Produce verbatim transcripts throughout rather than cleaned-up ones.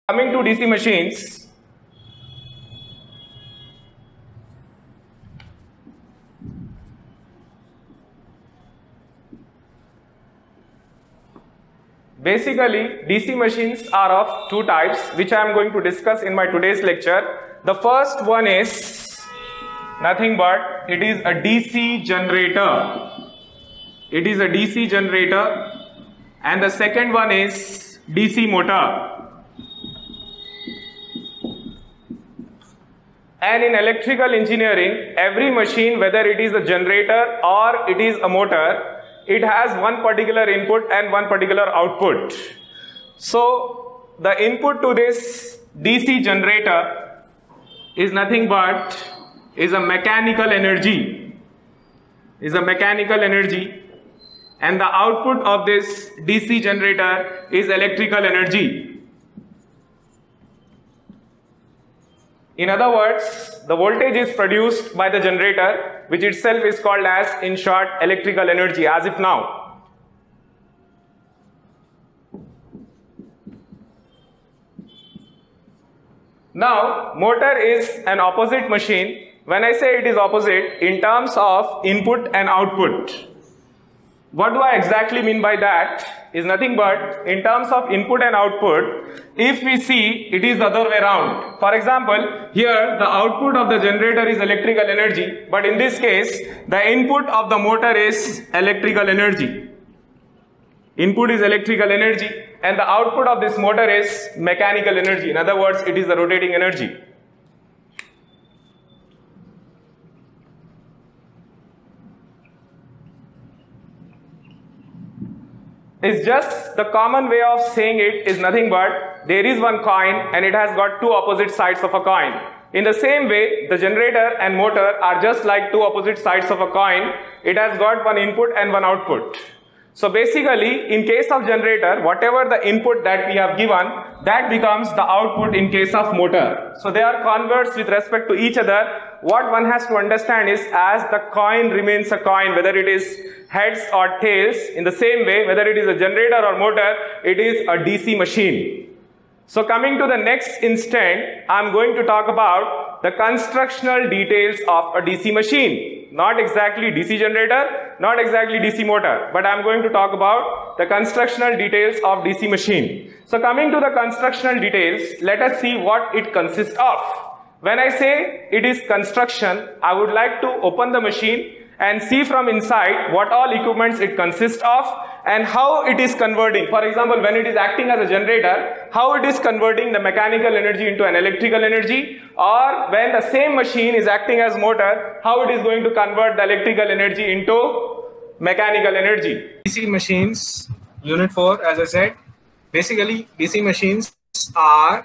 Coming to D C machines, basically D C machines are of two types, which I am going to discuss in my today's lecture. The first one is nothing but it is a D C generator. It is a D C generator, and the second one is D C motor. And in electrical engineering, every machine, whether it is a generator or it is a motor, it has one particular input and one particular output. So the input to this D C generator is nothing but is a mechanical energy. Is a mechanical energy. And the output of this D C generator is electrical energy. In other words, the voltage is produced by the generator, which itself is called as, in short, electrical energy, as if now. Now, motor is an opposite machine. When I say it is opposite, in terms of input and output. What do I exactly mean by that? Is nothing but in terms of input and output, if we see it is the other way around. For example, here the output of the generator is electrical energy, but in this case the input of the motor is electrical energy. Input is electrical energy and the output of this motor is mechanical energy. In other words, it is the rotating energy. It's just the common way of saying it is nothing but there is one coin and it has got two opposite sides of a coin. In the same way, the generator and motor are just like two opposite sides of a coin. It has got one input and one output. So basically, in case of generator, whatever the input that we have given, that becomes the output in case of motor. So they are converse with respect to each other. What one has to understand is, as the coin remains a coin, whether it is heads or tails, in the same way, whether it is a generator or motor, it is a D C machine. So coming to the next instant, I am going to talk about the constructional details of a D C machine. Not exactly D C generator, not exactly D C motor, but I am going to talk about the constructional details of D C machine. So coming to the constructional details, let us see what it consists of. When I say it is construction, I would like to open the machine and see from inside what all equipments it consists of and how it is converting. For example, when it is acting as a generator, how it is converting the mechanical energy into an electrical energy, or when the same machine is acting as motor, how it is going to convert the electrical energy into mechanical energy. D C machines, unit four, as I said, basically D C machines are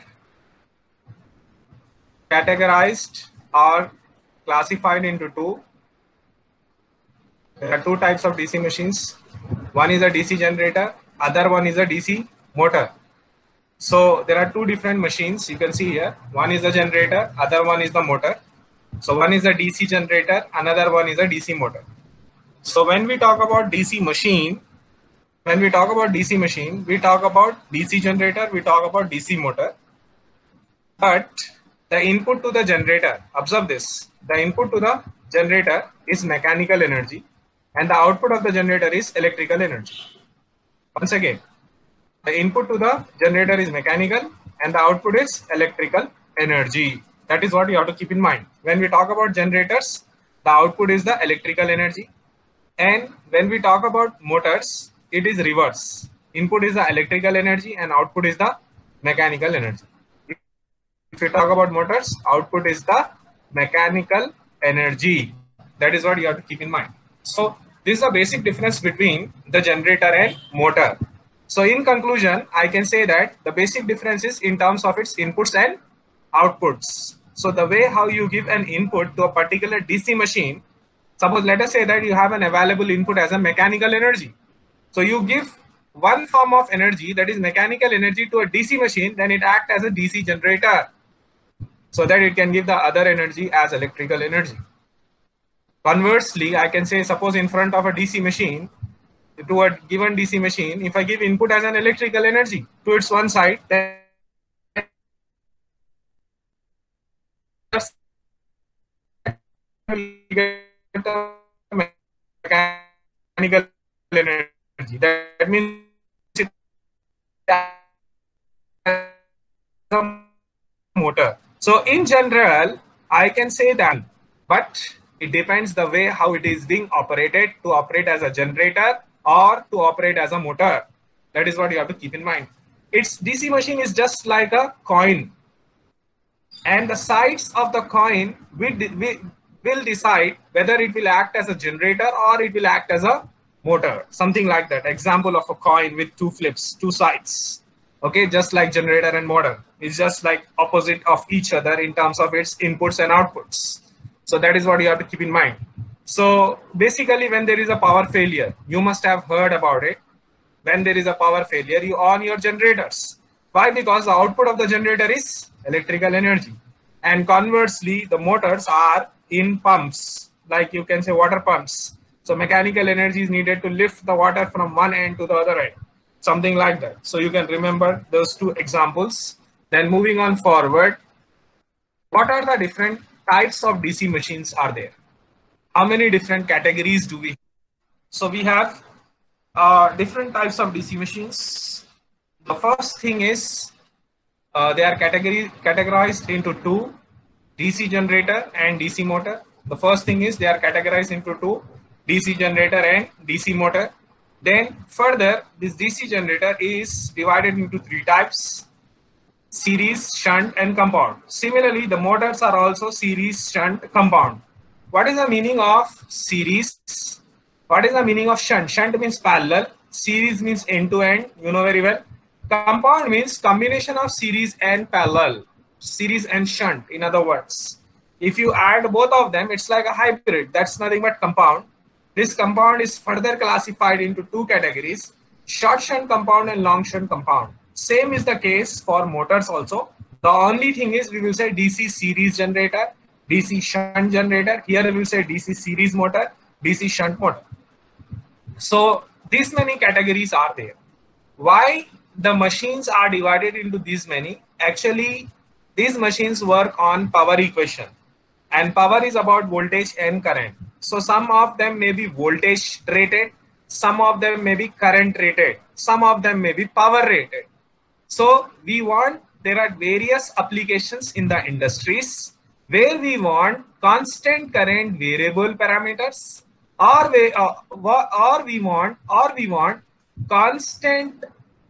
categorized or classified into two. There are two types of D C machines. One is a D C generator, other one is a D C motor. So there are two different machines you can see here. One is the generator, other one is the motor. So one is a D C generator, another one is a D C motor. So when we talk about D C machine, when we talk about D C machine, we talk about D C generator, we talk about D C motor. But the input to the generator, observe this, the input to the generator is mechanical energy and the output of the generator is electrical energy. Once again, the input to the generator is mechanical and the output is electrical energy. That is what you have to keep in mind. When we talk about generators, the output is the electrical energy. And when we talk about motors, it is reverse. Input is the electrical energy and output is the mechanical energy. If we talk about motors, output is the mechanical energy. That is what you have to keep in mind. So this is a basic difference between the generator and motor. So in conclusion, I can say that the basic difference is in terms of its inputs and outputs. So the way how you give an input to a particular D C machine, suppose let us say that you have an available input as a mechanical energy. So you give one form of energy, that is mechanical energy, to a D C machine, then it acts as a D C generator so that it can give the other energy as electrical energy. Conversely, I can say, suppose in front of a D C machine, to a given D C machine, if I give input as an electrical energy to its one side, then will get the mechanical energy. That means it has a motor. So in general, I can say that, but it depends the way how it is being operated, to operate as a generator or to operate as a motor. That is what you have to keep in mind. Its D C machine is just like a coin, and the sides of the coin will, will decide whether it will act as a generator or it will act as a motor, something like that. Example of a coin with two flips, two sides. Okay, just like generator and motor. It's just like opposite of each other in terms of its inputs and outputs. So that is what you have to keep in mind. So basically, when there is a power failure, you must have heard about it. When there is a power failure, you on your generators. Why? Because the output of the generator is electrical energy. And conversely, the motors are in pumps, like you can say water pumps. So mechanical energy is needed to lift the water from one end to the other end, something like that. So you can remember those two examples. Then moving on forward, what are the different types of D C machines are there? How many different categories do we have? So we have uh, different types of D C machines. The first thing is uh, they are category, categorized into two, D C generator and D C motor. The first thing is they are categorized into two, D C generator and D C motor. Then further, this D C generator is divided into three types: series, shunt, and compound. Similarly, the motors are also series, shunt, compound. What is the meaning of series? What is the meaning of shunt? Shunt means parallel. Series means end-to-end. You know very well. Compound means combination of series and parallel. Series and shunt, in other words. If you add both of them, it's like a hybrid. That's nothing but compound. This compound is further classified into two categories: short shunt compound and long shunt compound. Same is the case for motors also. The only thing is we will say D C series generator, D C shunt generator. Here we will say D C series motor, D C shunt motor. So these many categories are there. Why the machines are divided into these many? Actually, these machines work on power equation, and power is about voltage and current. So some of them may be voltage rated, some of them may be current rated, some of them may be power rated. So we want, there are various applications in the industries where we want constant current variable parameters, or we, uh, or we want, or we want constant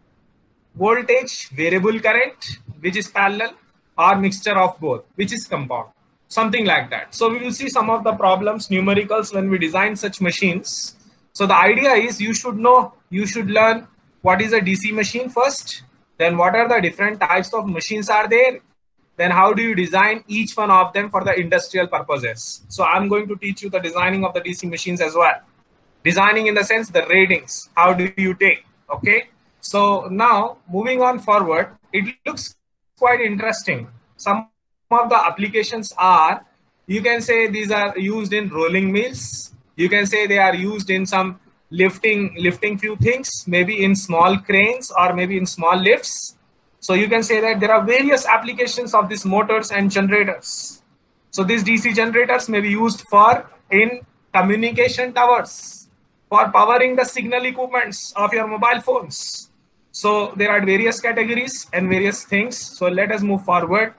voltage variable current, which is parallel, or mixture of both, which is compound. Something like that. So we will see some of the problems, numericals, when we design such machines. So the idea is you should know, you should learn what is a D C machine first, then what are the different types of machines are there, then how do you design each one of them for the industrial purposes. So I'm going to teach you the designing of the D C machines as well. Designing in the sense the ratings, how do you take, okay? So now moving on forward, it looks quite interesting. Some of the applications are, you can say these are used in rolling mills. You can say they are used in some lifting, lifting few things, maybe in small cranes or maybe in small lifts. So you can say that there are various applications of these motors and generators. So these D C generators may be used for in communication towers, for powering the signal equipments of your mobile phones. So there are various categories and various things. So let us move forward.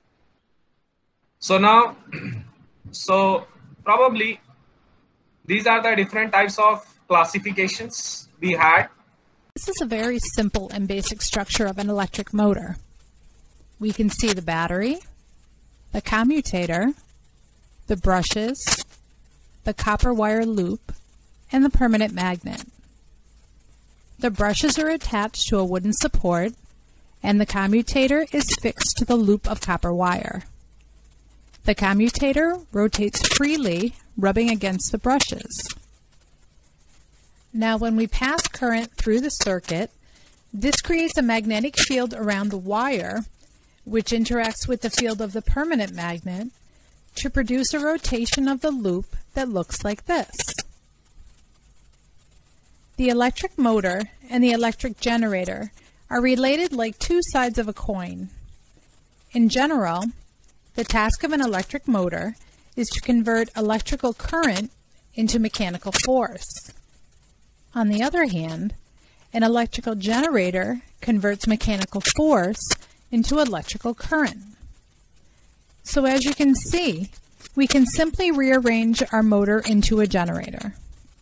So now, so probably these are the different types of classifications we had. This is a very simple and basic structure of an electric motor. We can see the battery, the commutator, the brushes, the copper wire loop, and the permanent magnet. The brushes are attached to a wooden support, and the commutator is fixed to the loop of copper wire. The commutator rotates freely, rubbing against the brushes. Now, when we pass current through the circuit, this creates a magnetic field around the wire, which interacts with the field of the permanent magnet to produce a rotation of the loop that looks like this. The electric motor and the electric generator are related like two sides of a coin. In general, the task of an electric motor is to convert electrical current into mechanical force. On the other hand, an electrical generator converts mechanical force into electrical current. So as you can see, we can simply rearrange our motor into a generator.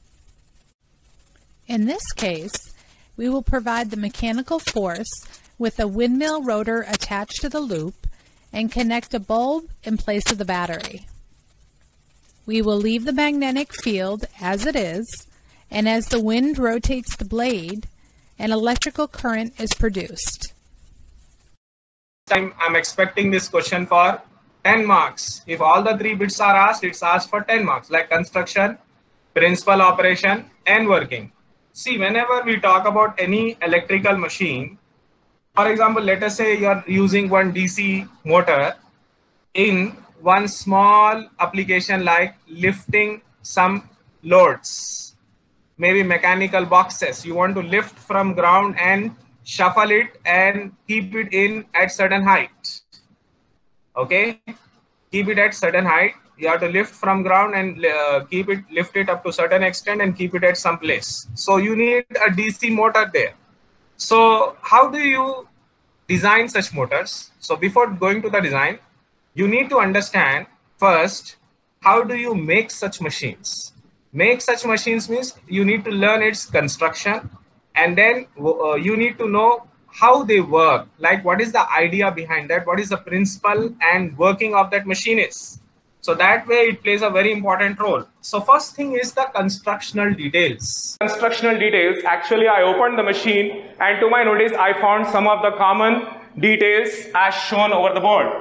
In this case, we will provide the mechanical force with a windmill rotor attached to the loop and connect a bulb in place of the battery. We will leave the magnetic field as it is, and as the wind rotates the blade, an electrical current is produced. I'm, I'm expecting this question for ten marks. If all the three bits are asked, it's asked for ten marks, like construction, principal operation, and working. See, whenever we talk about any electrical machine, for example, let us say you're using one D C motor in one small application like lifting some loads, maybe mechanical boxes. You want to lift from ground and shuffle it and keep it in at certain height. Okay, keep it at certain height. You have to lift from ground and uh, keep it, lift it up to certain extent and keep it at some place. So you need a D C motor there. So how do you design such motors? So before going to the design, you need to understand first, how do you make such machines? Make such machines means you need to learn its construction, and then uh, you need to know how they work, like what is the idea behind that, what is the principle and working of that machine is. So that way it plays a very important role. So first thing is the constructional details. Constructional details, actually I opened the machine and to my notice I found some of the common details as shown over the board.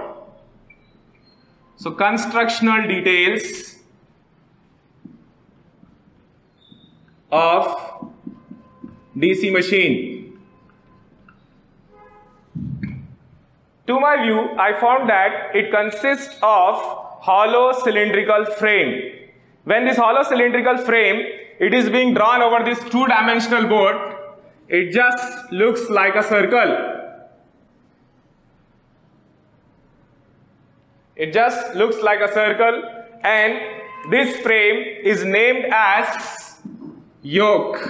So constructional details of D C machine. To my view, I found that it consists of hollow cylindrical frame. When this hollow cylindrical frame, it is being drawn over this two-dimensional board, it just looks like a circle. It just looks like a circle, and this frame is named as yoke.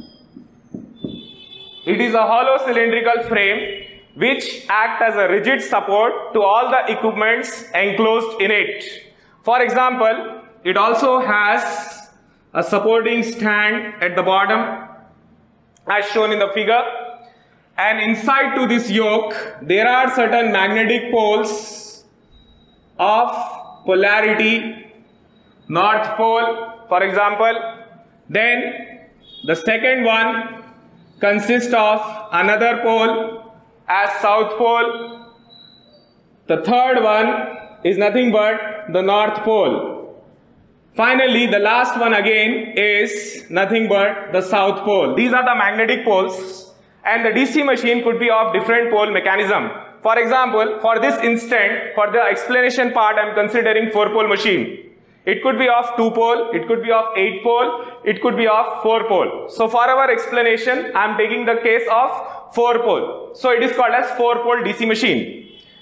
It is a hollow cylindrical frame which act as a rigid support to all the equipments enclosed in it. For example, it also has a supporting stand at the bottom as shown in the figure, and inside to this yoke there are certain magnetic poles of polarity north pole, for example. Then the second one consists of another pole as south pole. The third one is nothing but the north pole. Finally, the last one again is nothing but the south pole. These are the magnetic poles, and the D C machine could be of different pole mechanism. For example, for this instant, for the explanation part, I am considering four pole machine. It could be of two pole, it could be of eight pole, it could be of four pole. So for our explanation, I am taking the case of four pole. So it is called as four pole D C machine.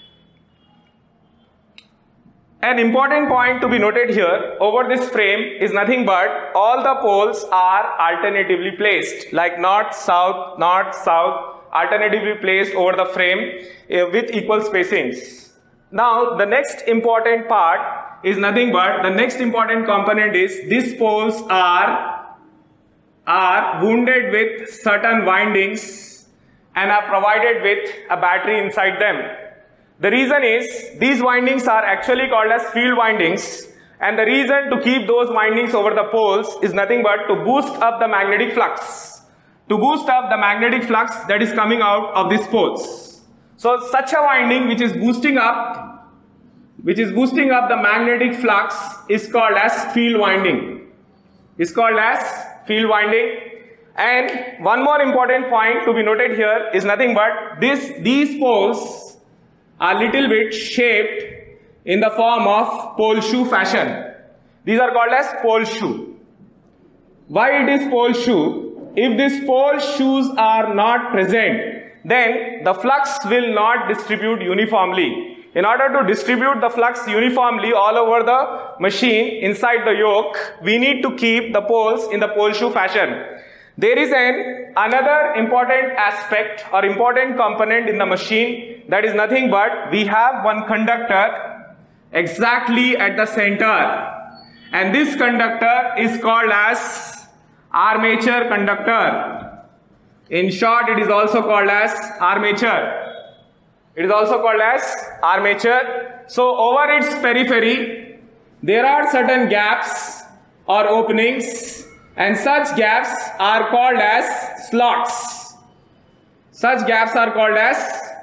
An important point to be noted here over this frame is nothing but all the poles are alternatively placed, like north, south, north, south, alternatively placed over the frame uh, with equal spacings. Now the next important part is nothing but, the next important component is these poles are, are wounded with certain windings and are provided with a battery inside them. The reason is these windings are actually called as field windings, and the reason to keep those windings over the poles is nothing but to boost up the magnetic flux. To boost up the magnetic flux that is coming out of these poles. So such a winding which is boosting up which is boosting up the magnetic flux is called as field winding. Is called as field winding. And one more important point to be noted here is nothing but this these poles are little bit shaped in the form of pole shoe fashion. These are called as pole shoe. Why it is pole shoe? If these pole shoes are not present, then the flux will not distribute uniformly. in order to distribute the flux uniformly all over the machine inside the yoke, we need to keep the poles in the pole shoe fashion. There is an another important aspect or important component in the machine, that is nothing but we have one conductor exactly at the center, and this conductor is called as armature conductor. In short, it is also called as armature. It is also called as armature. So over its periphery, there are certain gaps or openings, and such gaps are called as slots. Such gaps are called as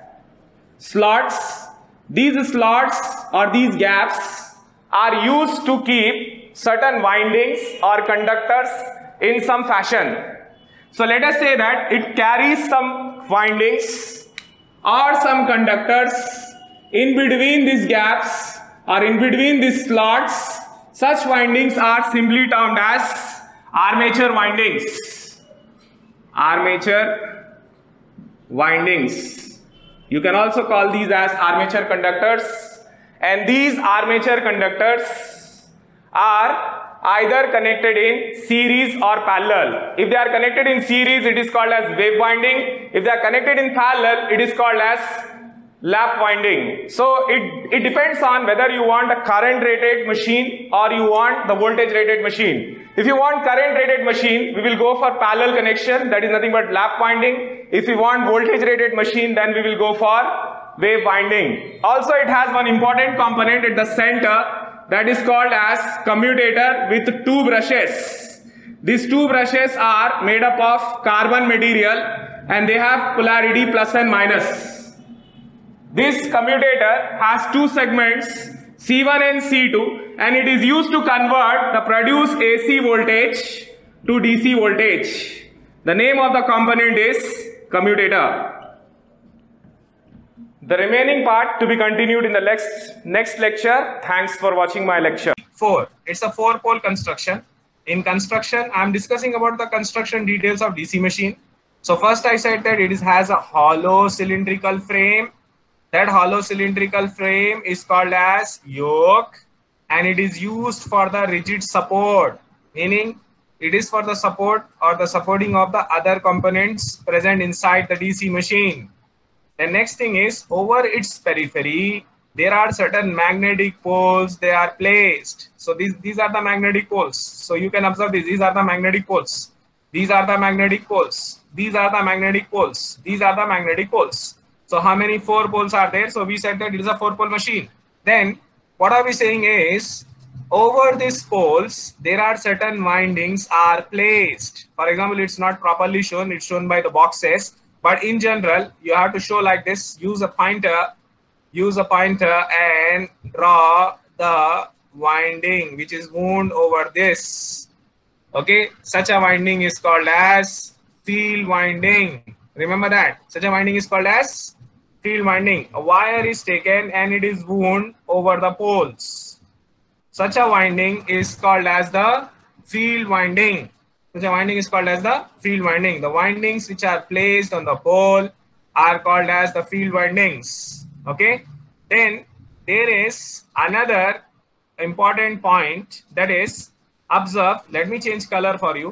slots. These slots or these gaps are used to keep certain windings or conductors in some fashion. So let us say that it carries some windings or some conductors in between these gaps or in between these slots. Such windings are simply termed as armature windings. Armature windings. You can also call these as armature conductors, and these armature conductors are either connected in series or parallel. If they are connected in series, it is called as wave winding. If they are connected in parallel, it is called as lap winding. So it, it depends on whether you want a current rated machine or you want the voltage rated machine. If you want current rated machine, we will go for parallel connection, that is nothing but lap winding. If you want voltage rated machine, then we will go for wave winding. Also, it has one important component at the center, that is called as commutator with two brushes. These two brushes are made up of carbon material and they have polarity plus and minus. This commutator has two segments, C one and C two, and it is used to convert the produced A C voltage to D C voltage. The name of the component is commutator. The remaining part to be continued in the next, next lecture. Thanks for watching my lecture. Four. It's a four pole construction. In construction, I'm discussing about the construction details of D C machine. So first I said that it is, has a hollow cylindrical frame. That hollow cylindrical frame is called as yoke, and it is used for the rigid support, meaning it is for the support or the supporting of the other components present inside the D C machine. The next thing is, over its periphery, there are certain magnetic poles, they are placed. So these, these are the magnetic poles. So you can observe this, these are the magnetic poles. These are the magnetic poles. These are the magnetic poles. These are the magnetic poles. So how many four poles are there? So we said that it is a four pole machine. Then what are we saying is, over these poles, there are certain windings are placed. For example, it's not properly shown, it's shown by the boxes. But in general, you have to show like this. Use a pointer, use a pointer and draw the winding which is wound over this. Okay, such a winding is called as field winding. Remember that. Such a winding is called as field winding. A wire is taken and it is wound over the poles. Such a winding is called as the field winding. Such a winding is called as the field winding. The windings which are placed on the pole are called as the field windings. Okay. Then there is another important point, that is, observe. Let me change color for you.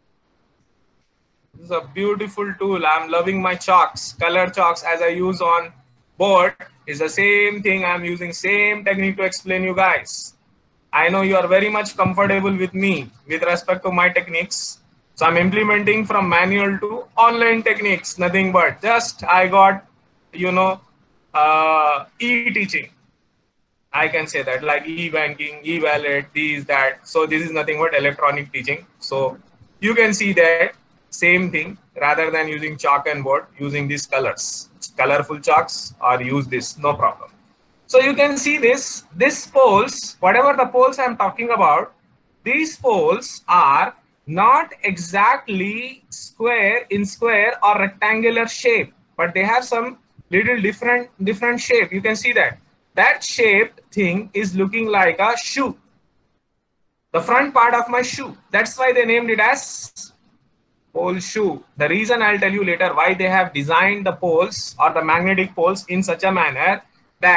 This is a beautiful tool. I'm loving my chalks. Color chalks as I use on board is the same thing. I'm using same technique to explain you guys. I know you are very much comfortable with me with respect to my techniques. So I'm implementing from manual to online techniques, nothing but just I got, you know, uh, e-teaching. I can say that, like e-banking, e-wallet, these, that. So this is nothing but electronic teaching. So you can see that same thing, rather than using chalk and board, using these colors, colorful chalks, or use this, no problem. So you can see this, this poles, whatever the poles I'm talking about, these poles are not exactly square in square or rectangular shape, but they have some little different, different shape. You can see that. That shaped thing is looking like a shoe. The front part of my shoe. That's why they named it as pole shoe. The reason I'll tell you later why they have designed the poles or the magnetic poles in such a manner that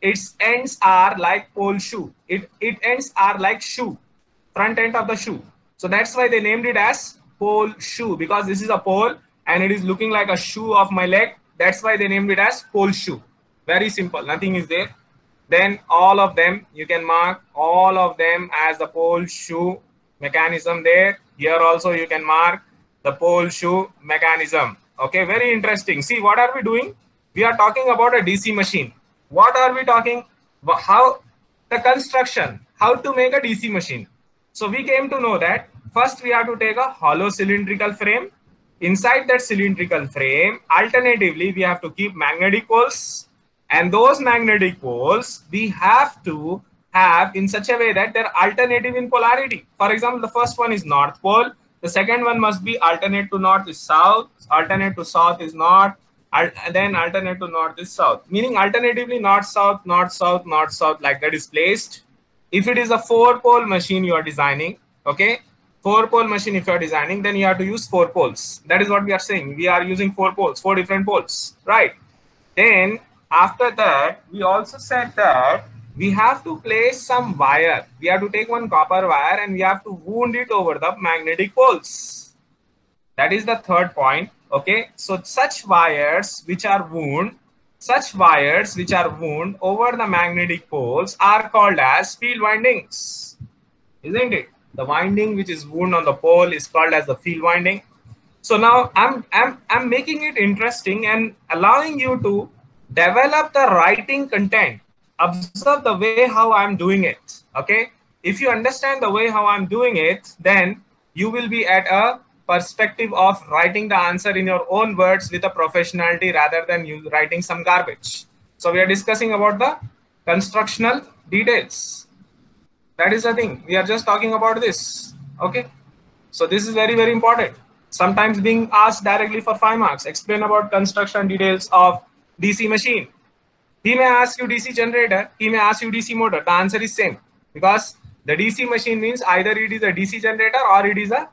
its ends are like pole shoe. It, it ends are like shoe, front end of the shoe. So that's why they named it as pole shoe, because this is a pole and it is looking like a shoe of my leg. That's why they named it as pole shoe. Very simple, nothing is there. Then all of them, you can mark all of them as the pole shoe mechanism there. Here also you can mark the pole shoe mechanism. Okay, very interesting. See, what are we doing? We are talking about a D C machine. What are we talking? How the construction, how to make a D C machine. So we came to know that first we have to take a hollow cylindrical frame. Inside that cylindrical frame, alternatively, we have to keep magnetic poles. And those magnetic poles, we have to have in such a way that they're alternative in polarity. For example, the first one is north pole. The second one must be alternate to north is south. Alternate to south is north. And then alternate to north is south. Meaning alternatively north, south, north, south, north, south, like that is placed. If it is a four pole machine you are designing, okay, four pole machine if you are designing, then you have to use four poles. That is what we are saying. We are using four poles, four different poles, right? Then after that, we also said that we have to place some wire. We have to take one copper wire and we have to wound it over the magnetic poles. That is the third point. Okay, so such wires which are wound, such wires which are wound over the magnetic poles are called as field windings, isn't it? The winding which is wound on the pole is called as the field winding. So now I'm I'm I'm making it interesting and allowing you to develop the writing content. Observe the way how I'm doing it. Okay, if you understand the way how I'm doing it, then you will be at a perspective of writing the answer in your own words with a professionality rather than you writing some garbage. So we are discussing about the constructional details. That is the thing. We are just talking about this. Okay. So this is very, very important. Sometimes being asked directly for five marks, explain about construction details of D C machine. He may ask you D C generator. He may ask you D C motor. The answer is same, because the D C machine means either it is a D C generator or it is a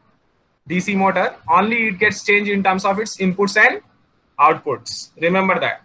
D C motor. Only it gets changed in terms of its inputs and outputs. Remember that.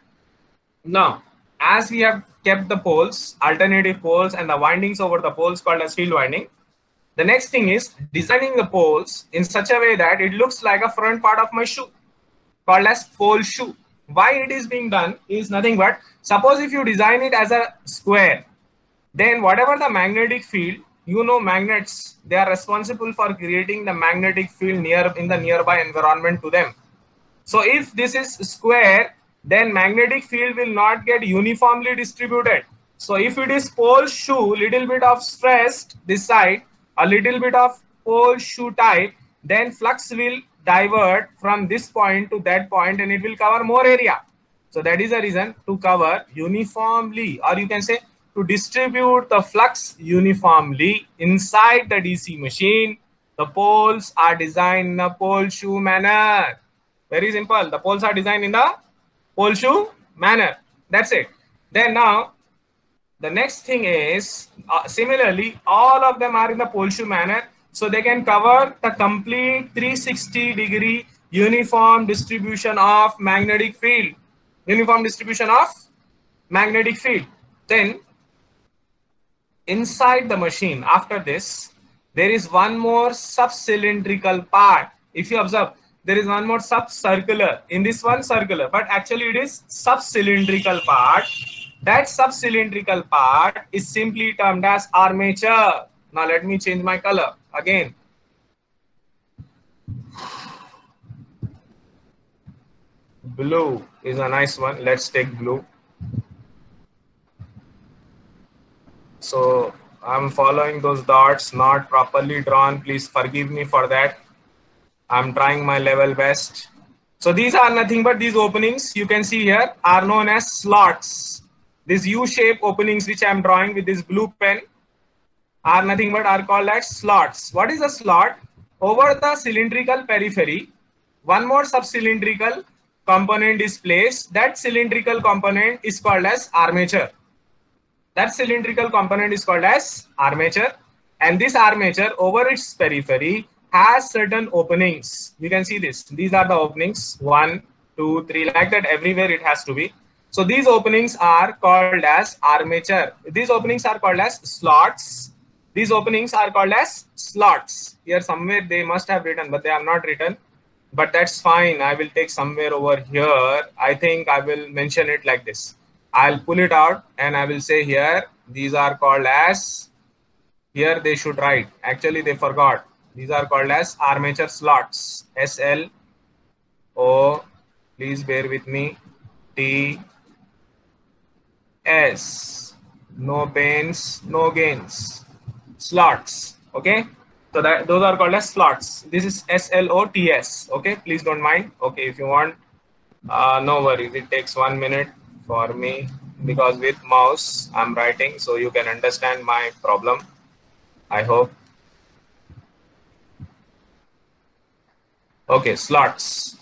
Now, as we have kept the poles, alternative poles and the windings over the poles called as field winding, the next thing is designing the poles in such a way that it looks like a front part of my shoe, called as pole shoe. Why it is being done is nothing but, suppose if you design it as a square, then whatever the magnetic field, you know, magnets, they are responsible for creating the magnetic field near in the nearby environment to them. So if this is square, then magnetic field will not get uniformly distributed. So if it is pole shoe, little bit of stressed this side, a little bit of pole shoe type, then flux will divert from this point to that point and it will cover more area. So that is the reason, to cover uniformly, or you can say to distribute the flux uniformly inside the D C machine. The poles are designed in a pole shoe manner. Very simple. The poles are designed in the pole shoe manner. That's it. Then now, the next thing is, uh, similarly, all of them are in the pole shoe manner. So they can cover the complete three sixty degree uniform distribution of magnetic field. Uniform distribution of magnetic field. Then, inside the machine, after this, there is one more sub-cylindrical part. If you observe, there is one more sub-circular. In this one, circular, but actually it is sub-cylindrical part. That sub-cylindrical part is simply termed as armature. Now let me change my color again. Blue is a nice one. Let's take blue. So I'm following those dots, not properly drawn. Please forgive me for that. I'm trying my level best. So these are nothing but these openings you can see here are known as slots. These U-shaped openings which I'm drawing with this blue pen are nothing but are called as slots. What is a slot? Over the cylindrical periphery, one more sub-cylindrical component is placed. That cylindrical component is called as armature. That cylindrical component is called as armature, and this armature over its periphery has certain openings. You can see this. These are the openings. One, two, three, like that. Everywhere it has to be. So these openings are called as armature. These openings are called as slots. These openings are called as slots. Here somewhere they must have written, but they have not written. But that's fine. I will take somewhere over here. I think I will mention it like this. I'll pull it out and I will say here, these are called as, here they should write. Actually, they forgot. These are called as armature slots. S L O, please bear with me, T S. No pains, no gains. Slots. Okay. So that those are called as slots. This is S L O T S. Okay. Please don't mind. Okay. If you want, uh, no worries. It takes one minute for me because with mouse I'm writing, so you can understand my problem. I hope. Okay. Slots.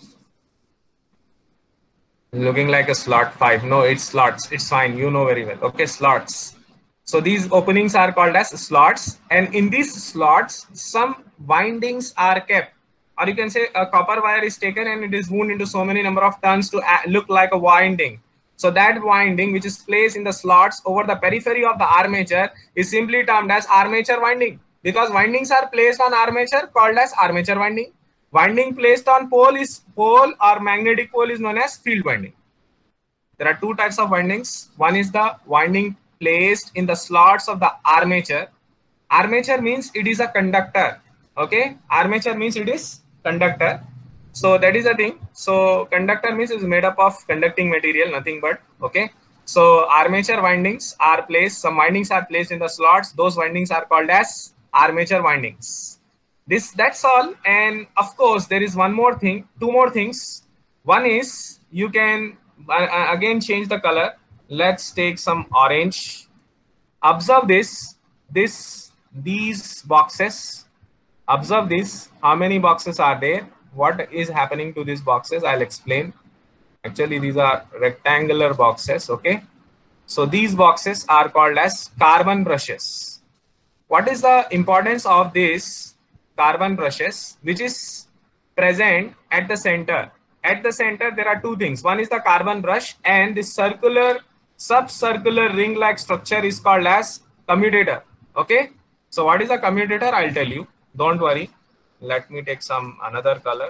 Looking like a slot five. No, it's slots. It's fine. You know very well. Okay. Slots. So these openings are called as slots, and in these slots, some windings are kept. Or you can say a copper wire is taken and it is wound into so many number of turns to look like a winding. So that winding which is placed in the slots over the periphery of the armature is simply termed as armature winding, because windings are placed on armature called as armature winding. Winding placed on pole is pole or magnetic pole is known as field winding. There are two types of windings. One is the winding placed in the slots of the armature. Armature means it is a conductor. Okay, armature means it is conductor. So that is the thing. So conductor means is made up of conducting material, nothing but. Okay, so armature windings are placed, some windings are placed in the slots. Those windings are called as armature windings. This that's all. And of course there is one more thing, two more things. One is you can uh, again change the color. Let's take some orange. Observe this, this, these boxes. Observe this. How many boxes are there? What is happening to these boxes? I'll explain. Actually, these are rectangular boxes. Okay. So these boxes are called as carbon brushes. What is the importance of these carbon brushes, which is present at the center? At the center, there are two things. One is the carbon brush, and this circular subcircular ring-like structure is called as commutator. Okay. So what is a commutator? I'll tell you. Don't worry. Let me take some another color.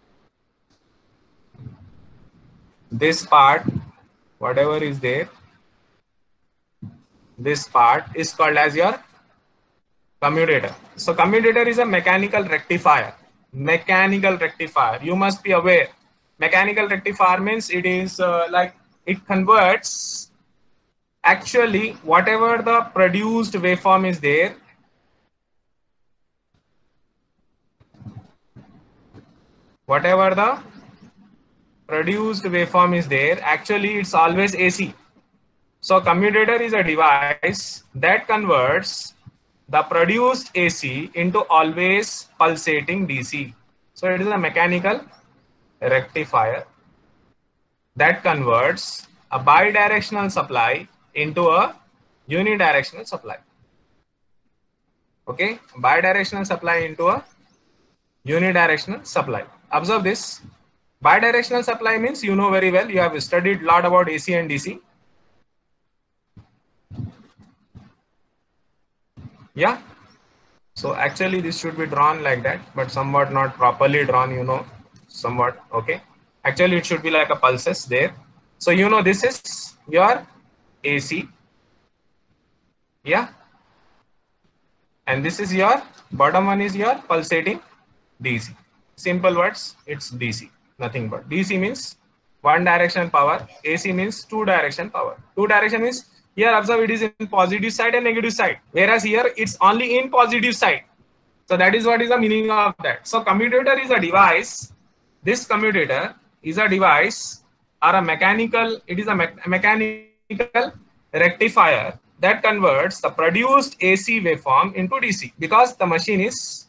This part, whatever is there, this part is called as your commutator. So commutator is a mechanical rectifier. Mechanical rectifier. You must be aware. Mechanical rectifier means it is uh, like it converts actually whatever the produced waveform is there, whatever the produced waveform is there, actually it's always A C. So commutator is a device that converts the produced A C into always pulsating D C. So it is a mechanical rectifier that converts a bidirectional supply into a unidirectional supply. Okay, bidirectional supply into a unidirectional supply. Observe this. Bidirectional supply means, you know very well, you have studied a lot about A C and D C. Yeah. So actually this should be drawn like that, but somewhat not properly drawn, you know, somewhat. Okay. Actually it should be like a pulses there. So you know this is your A C. Yeah. And this is your bottom one is your pulsating D C. Simple words, it's D C. Nothing but. D C means one direction power. A C means two direction power. Two direction means, here observe it is in positive side and negative side. Whereas here it's only in positive side. So that is what is the meaning of that. So commutator is a device. This commutator is a device or a mechanical, it is a me mechanical rectifier that converts the produced A C waveform into D C, because the machine is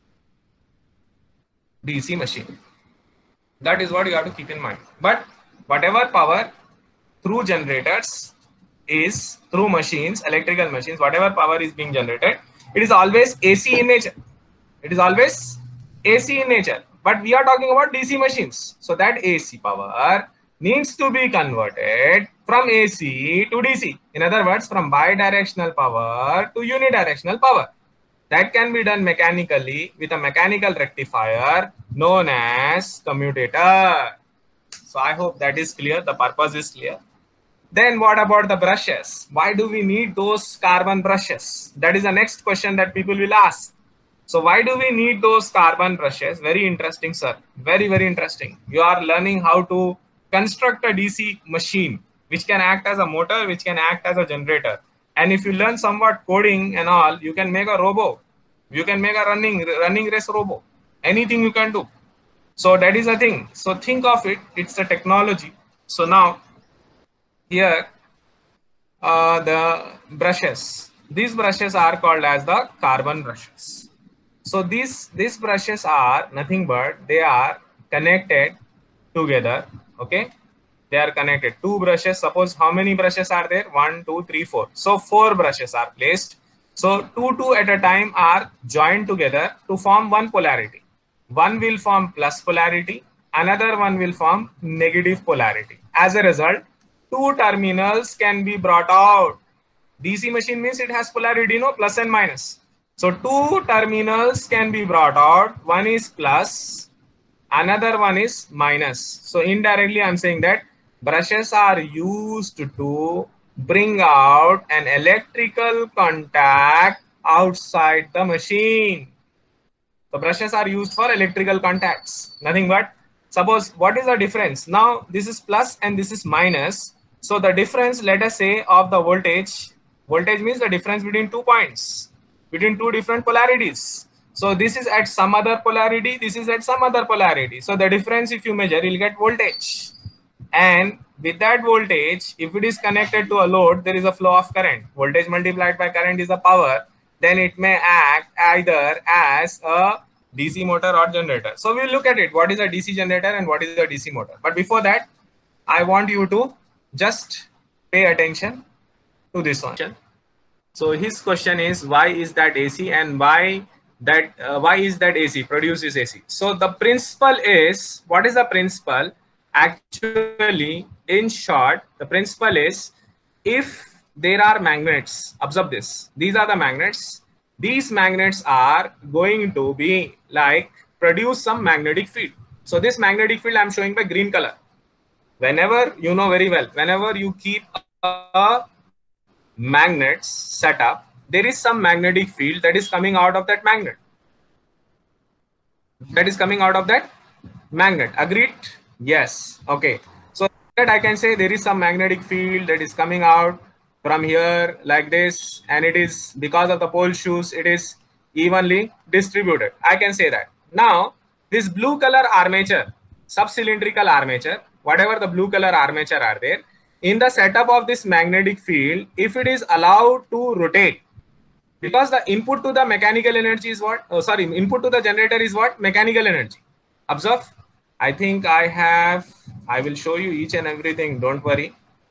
D C machine. That is what you have to keep in mind. But whatever power through generators is, through machines, electrical machines, whatever power is being generated, it is always A C in nature. It is always A C in nature. But we are talking about D C machines. So that A C power needs to be converted from A C to D C. In other words, from bidirectional power to unidirectional power. That can be done mechanically with a mechanical rectifier known as commutator. So I hope that is clear. The purpose is clear. Then what about the brushes? Why do we need those carbon brushes? That is the next question that people will ask. So why do we need those carbon brushes? Very interesting, sir. Very, very interesting. You are learning how to construct a D C machine, which can act as a motor, which can act as a generator. And if you learn somewhat coding and all, you can make a robo. You can make a running, running race robo. Anything you can do. So that is the thing. So think of it. It's the technology. So now, here, uh, the brushes. These brushes are called as the carbon brushes. So these, these brushes are nothing but they are connected together. Okay. They are connected. Two brushes. Suppose how many brushes are there? One, two, three, four. So four brushes are placed. So two, two at a time are joined together to form one polarity. One will form plus polarity. Another one will form negative polarity. As a result, two terminals can be brought out. D C machine means it has polarity, no, plus and minus. So two terminals can be brought out. One is plus, another one is minus. So indirectly, I'm saying that brushes are used to bring out an electrical contact outside the machine. So brushes are used for electrical contacts. Nothing but, suppose what is the difference? Now this is plus and this is minus. So the difference, let us say, of the voltage, voltage means the difference between two points, between two different polarities. So this is at some other polarity, this is at some other polarity. So the difference, if you measure, you'll get voltage. And with that voltage, if it is connected to a load, there is a flow of current. Voltage multiplied by current is a power. Then it may act either as a D C motor or generator. So we'll look at it. What is a D C generator and what is a D C motor? But before that, I want you to just pay attention to this one. So his question is, why is that A C and why that uh, why is that A C produces A C? So the principle is, what is the principle? Actually, in short, the principle is, if there are magnets, observe this, these are the magnets. These magnets are going to be like produce some magnetic field. So this magnetic field I'm showing by green color. Whenever, you know very well, whenever you keep a magnet set up, there is some magnetic field that is coming out of that magnet. That is coming out of that magnet. Agreed? Yes. Okay. So that I can say there is some magnetic field that is coming out from here like this, and it is because of the pole shoes, it is evenly distributed. I can say that. Now, this blue color armature, sub-cylindrical armature, whatever the blue color armature are there, in the setup of this magnetic field, if it is allowed to rotate, because the input to the mechanical energy is what? Oh, sorry, input to the generator is what? Mechanical energy. Observe. I think I have, I will show you each and everything. Don't worry.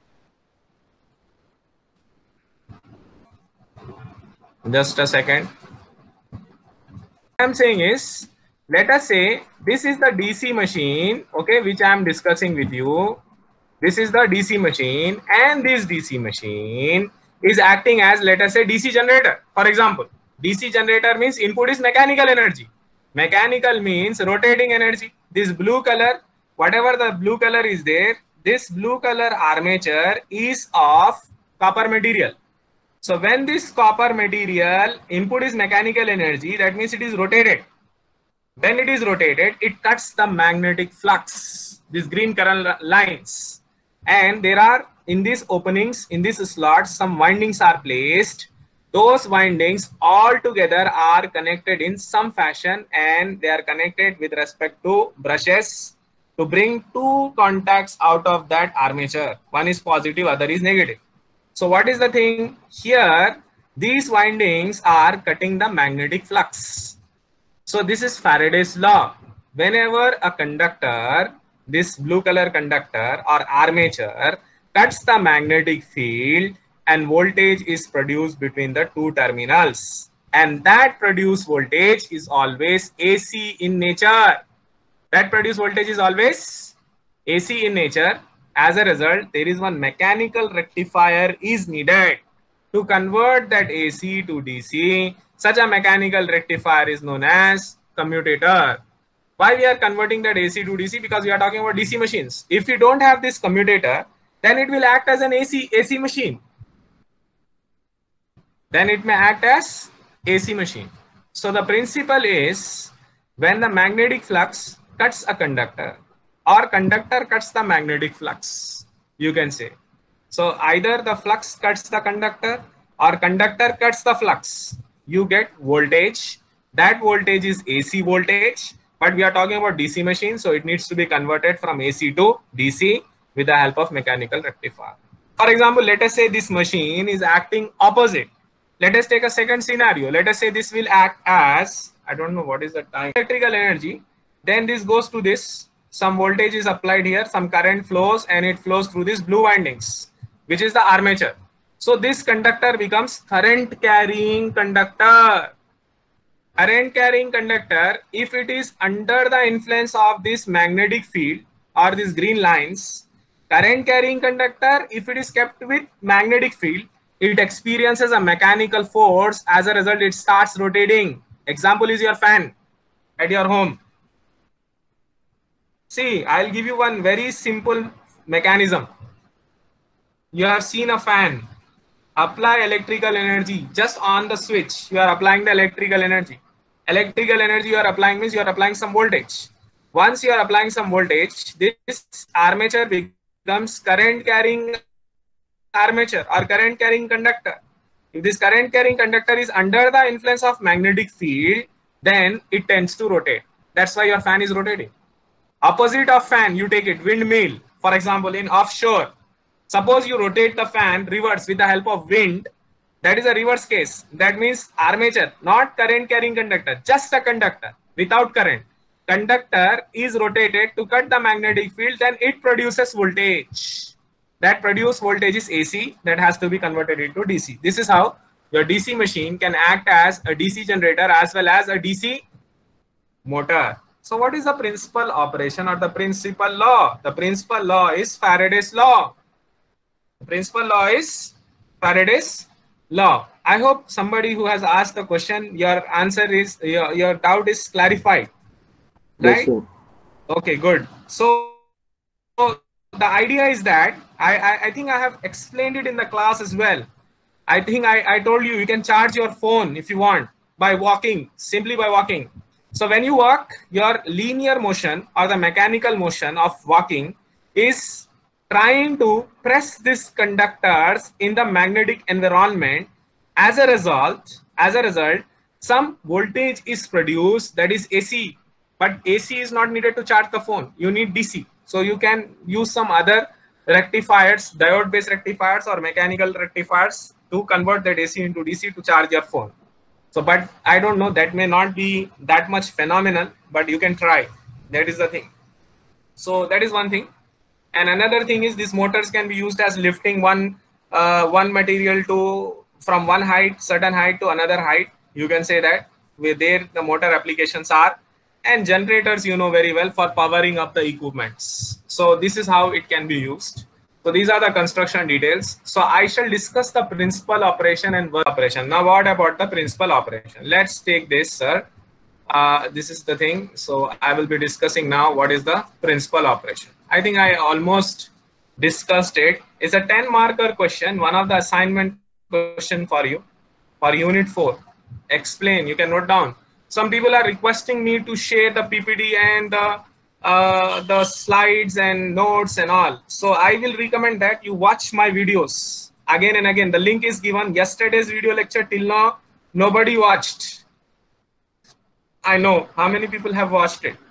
Just a second. What I'm saying is, let us say this is the D C machine, okay, which I am discussing with you. This is the D C machine, and this D C machine is acting as, let us say, D C generator. For example, D C generator means input is mechanical energy. Mechanical means rotating energy. This blue color, whatever the blue color is there, this blue color armature is of copper material. So when this copper material input is mechanical energy, that means it is rotated. When it is rotated, it cuts the magnetic flux, these green current lines. And there are, in these openings, in these slots, some windings are placed. Those windings all together are connected in some fashion, and they are connected with respect to brushes to bring two contacts out of that armature. One is positive, other is negative. So what is the thing here? These windings are cutting the magnetic flux. So this is Faraday's law. Whenever a conductor, this blue color conductor or armature, cuts the magnetic field, and voltage is produced between the two terminals, and that produced voltage is always A C in nature. That produced voltage is always A C in nature. As a result, there is one mechanical rectifier is needed to convert that A C to D C. Such a mechanical rectifier is known as commutator. Why we are converting that A C to D C? Because we are talking about D C machines. If you don't have this commutator, then it will act as an A C A C machine. Then it may act as A C machine. So the principle is, when the magnetic flux cuts a conductor, or conductor cuts the magnetic flux, you can say. So either the flux cuts the conductor or conductor cuts the flux. You get voltage. That voltage is A C voltage, but we are talking about D C machine, so it needs to be converted from A C to D C with the help of mechanical rectifier. For example, let us say this machine is acting opposite. Let us take a second scenario. Let us say this will act as, I don't know what is the time, electrical energy. Then this goes to this. Some voltage is applied here, some current flows, and it flows through these blue windings, which is the armature. So this conductor becomes current carrying conductor. Current carrying conductor, if it is under the influence of this magnetic field or these green lines, current carrying conductor, if it is kept with magnetic field, it experiences a mechanical force. As a result, it starts rotating. Example is your fan at your home. See, I'll give you one very simple mechanism. You have seen a fan. Apply electrical energy just on the switch. You are applying the electrical energy. Electrical energy you are applying means you are applying some voltage. Once you are applying some voltage, this armature becomes current carrying armature or current carrying conductor. If this current carrying conductor is under the influence of magnetic field, then it tends to rotate. That's why your fan is rotating. Opposite of fan, you take it, windmill. For example, in offshore, suppose you rotate the fan reverse with the help of wind. That is a reverse case. That means armature, not current carrying conductor, just a conductor without current. Conductor is rotated to cut the magnetic field, then it produces voltage. That produced voltage is A C, that has to be converted into D C. This is how your D C machine can act as a D C generator as well as a D C motor. So what is the principal operation or the principal law? The principal law is Faraday's law. The principal law is Faraday's law. I hope somebody who has asked the question, your answer is, your, your doubt is clarified. Right? Yes, okay, good. So, so the idea is that, I, I, I think I have explained it in the class as well. I think I, I told you, you can charge your phone if you want by walking, simply by walking. So when you walk, your linear motion or the mechanical motion of walking is trying to press these conductors in the magnetic environment. As a result, as a result, some voltage is produced, that is A C. But A C is not needed to charge the phone. You need D C. So you can use some other rectifiers, diode-based rectifiers or mechanical rectifiers to convert that A C into D C to charge your phone. So, but I don't know, that may not be that much phenomenal, but you can try. That is the thing. So that is one thing. And another thing is, these motors can be used as lifting one, uh, one material to from one height, certain height to another height. You can say that where there the motor applications are. And generators, you know very well, for powering up the equipments. So this is how it can be used. So these are the construction details. So I shall discuss the principal operation and work operation. Now what about the principal operation? Let's take this, sir. Uh, this is the thing. So I will be discussing now what is the principal operation. I think I almost discussed it. It's a ten marker question, one of the assignment question for you, for unit four. Explain, you can note down. Some people are requesting me to share the P P T and the Uh, the slides and notes and all. So I will recommend that you watch my videos again and again. The link is given. Yesterday's video lecture till now, nobody watched. I know how many people have watched it.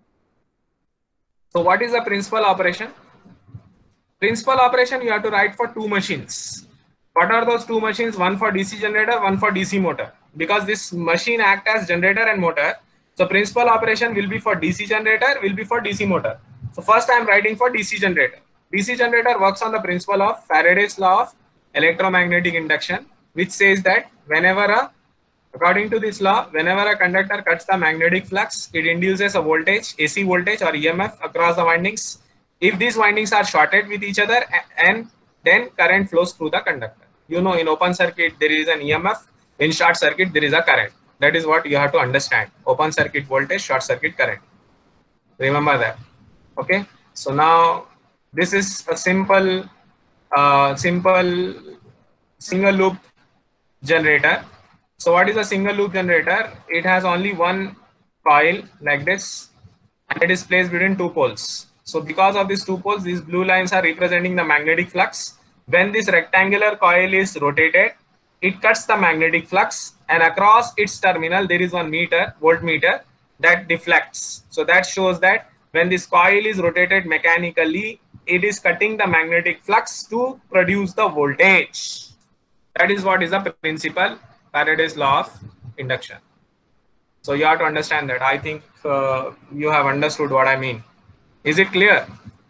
So what is the principal operation? Principal operation you have to write for two machines. What are those two machines? One for D C generator, one for D C motor. Because this machine acts as generator and motor. So principal operation will be for D C generator, will be for D C motor. So first I am writing for D C generator. D C generator works on the principle of Faraday's law of electromagnetic induction, which says that whenever a, according to this law, whenever a conductor cuts the magnetic flux, it induces a voltage, A C voltage or E M F across the windings. if these windings are shorted with each other, and then current flows through the conductor. You know, in open circuit there is an E M F, in short circuit there is a current. That is what you have to understand. Open circuit voltage, short circuit current. Remember that. Okay. So now this is a simple, uh, simple single loop generator. So what is a single loop generator? It has only one coil like this, and it is placed between two poles. So because of these two poles, these blue lines are representing the magnetic flux. When this rectangular coil is rotated, it cuts the magnetic flux, and across its terminal there is one meter, voltmeter, that deflects. So that shows that when this coil is rotated mechanically, it is cutting the magnetic flux to produce the voltage. That is what is the principle, Faraday's law of induction. So you have to understand that. I think uh, you have understood what I mean. Is it clear?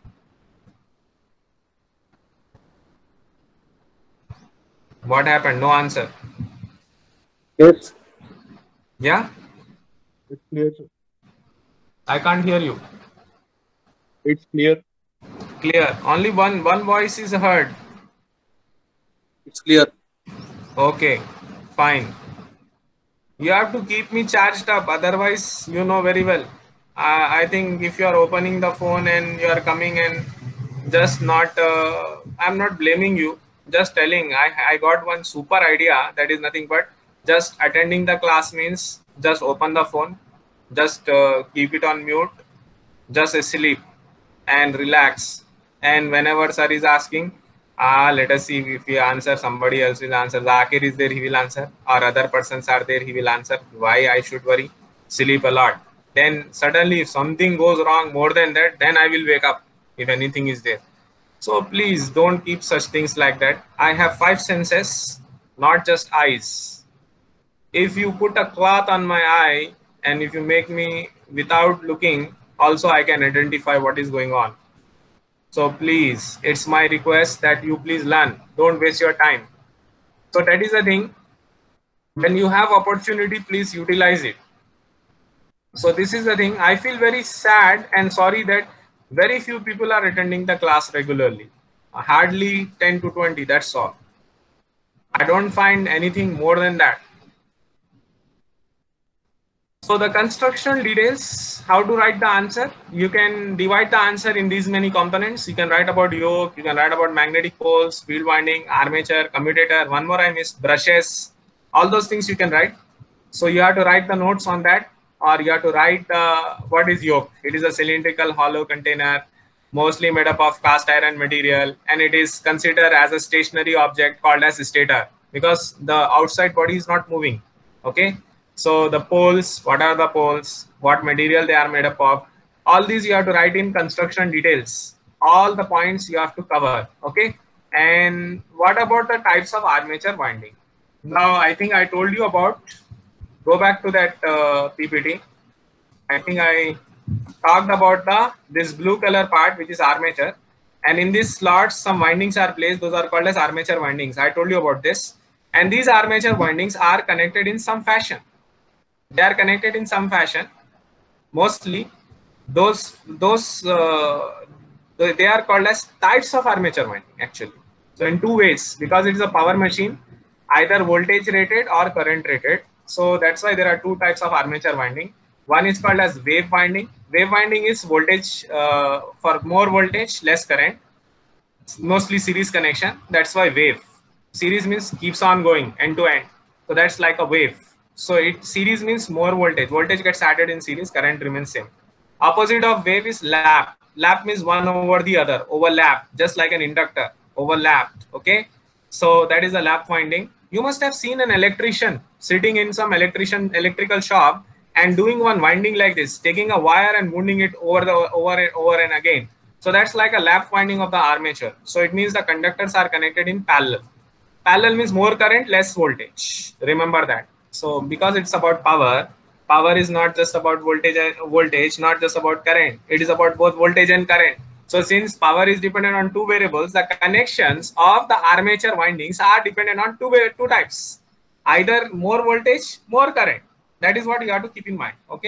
What happened? No answer. Yes. Yeah? It's clear. I can't hear you. It's clear. Clear. Only one, one voice is heard. It's clear. Okay, fine. You have to keep me charged up, otherwise you know very well. Uh, I think if you are opening the phone and you are coming and just not, uh, I'm not blaming you, just telling, I, I got one super idea, that is nothing but just attending the class means just open the phone, just uh, keep it on mute, just sleep and relax. And whenever sir is asking, ah, let us see if we answer, somebody else will answer. Zakir is there, he will answer. Or other persons are there, he will answer. Why I should worry? Sleep a lot. Then suddenly if something goes wrong more than that, then I will wake up if anything is there. So please don't keep such things like that. I have five senses, not just eyes. If you put a cloth on my eye and if you make me without looking, also I can identify what is going on. So please, it's my request that you please learn. Don't waste your time. So that is the thing. When you have opportunity, please utilize it. So this is the thing. I feel very sad and sorry that very few people are attending the class regularly. Hardly ten to twenty, that's all. I don't find anything more than that. So the construction details, how to write the answer. You can divide the answer in these many components. You can write about yoke, you can write about magnetic poles, field winding, armature, commutator. One more I missed, brushes, all those things you can write. So you have to write the notes on that, or you have to write uh, what is yoke. It is a cylindrical hollow container, mostly made up of cast iron material, and it is considered as a stationary object called as stator because the outside body is not moving. Okay. So the poles, what are the poles, what material they are made up of, all these you have to write in construction details. All the points you have to cover, okay? And what about the types of armature winding? Now, I think I told you about, go back to that uh, P P T. I think I talked about the this blue color part, which is armature. And in these slots, some windings are placed. Those are called as armature windings. I told you about this. And these armature windings are connected in some fashion. They are connected in some fashion. Mostly, those those uh, they are called as types of armature winding actually. So in two ways, because it is a power machine, either voltage rated or current rated. So that's why there are two types of armature winding. One is called as wave winding. Wave winding is voltage uh, for more voltage, less current. It's mostly series connection. That's why wave. Series means keeps on going end to end. So that's like a wave. So it series means more voltage. Voltage gets added in series, current remains same. Opposite of wave is lap. Lap means one over the other, overlap, just like an inductor, overlapped. Okay. So that is a lap winding. You must have seen an electrician sitting in some electrician electrical shop and doing one winding like this, taking a wire and wounding it over the over and over and again. So that's like a lap winding of the armature. So it means the conductors are connected in parallel. Parallel means more current, less voltage. Remember that. So because it's about power, power is not just about voltage and voltage, not just about current. It is about both voltage and current. So since power is dependent on two variables, the connections of the armature windings are dependent on two, two types. Either more voltage, more current. That is what you have to keep in mind. Okay.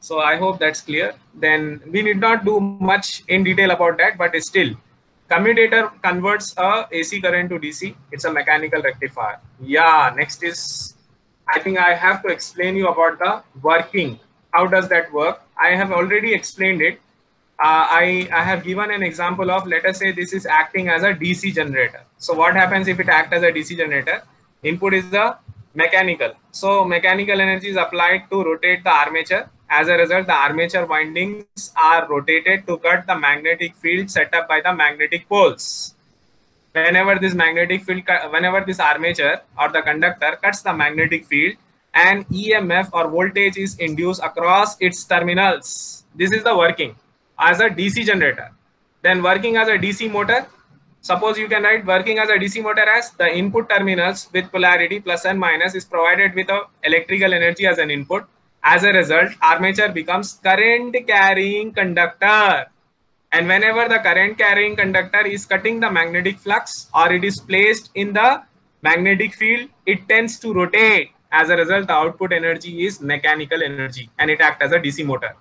So I hope that's clear. Then we need not do much in detail about that, but still, commutator converts a AC current to D C. It's a mechanical rectifier. Yeah, next is, I think I have to explain you about the working. How does that work? I have already explained it. Uh, I, I have given an example of, let us say this is acting as a D C generator. So what happens if it acts as a D C generator? Input is the mechanical. So mechanical energy is applied to rotate the armature. As a result, the armature windings are rotated to cut the magnetic field set up by the magnetic poles. Whenever this magnetic field, whenever this armature or the conductor cuts the magnetic field, an E M F or voltage is induced across its terminals. This is the working as a D C generator. Then working as a D C motor. Suppose you can write working as a D C motor as the input terminals with polarity plus and minus is provided with a electrical energy as an input. As a result, armature becomes current carrying conductor. And whenever the current carrying conductor is cutting the magnetic flux or it is placed in the magnetic field, it tends to rotate. As a result, the output energy is mechanical energy and it acts as a D C motor.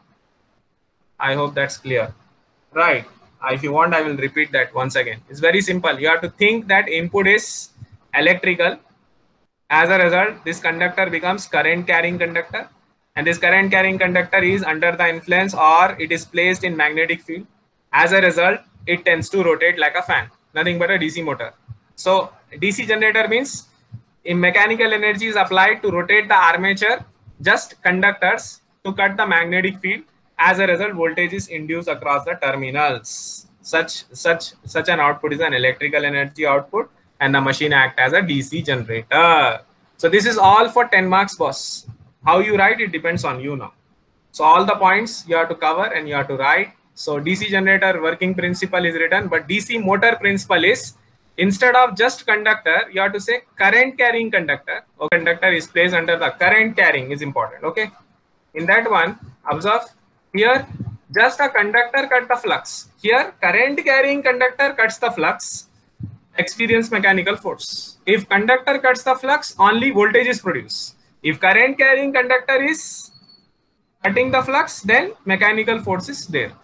I hope that's clear. Right. If you want, I will repeat that once again. It's very simple. You have to think that input is electrical. As a result, this conductor becomes current carrying conductor. And this current carrying conductor is under the influence or it is placed in magnetic field. As a result, it tends to rotate like a fan. Nothing but a D C motor. So D C generator means in mechanical energy is applied to rotate the armature, just conductors to cut the magnetic field. As a result, voltage is induced across the terminals. Such, such, such an output is an electrical energy output and the machine acts as a D C generator. So this is all for ten marks, boss. How you write, it depends on you now. So all the points you have to cover and you have to write. So D C generator working principle is written, but D C motor principle is, instead of just conductor, you have to say current carrying conductor. Or conductor is placed under the current carrying is important. Okay. In that one, observe here, just a conductor cut the flux. Here, current carrying conductor cuts the flux, experience mechanical force. If conductor cuts the flux, only voltage is produced. If current carrying conductor is cutting the flux, then mechanical force is there.